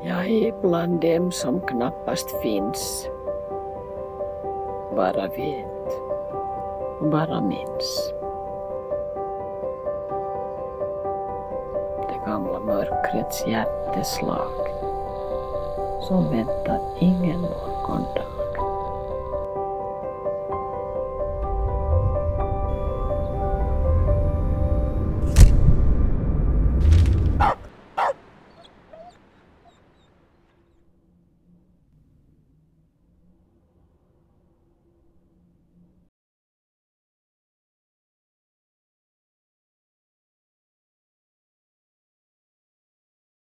Jag är bland dem som knappast finns. Bara vet. Bara minns. Det gamla mörkrets hjärteslag som väntar ingen morgondag.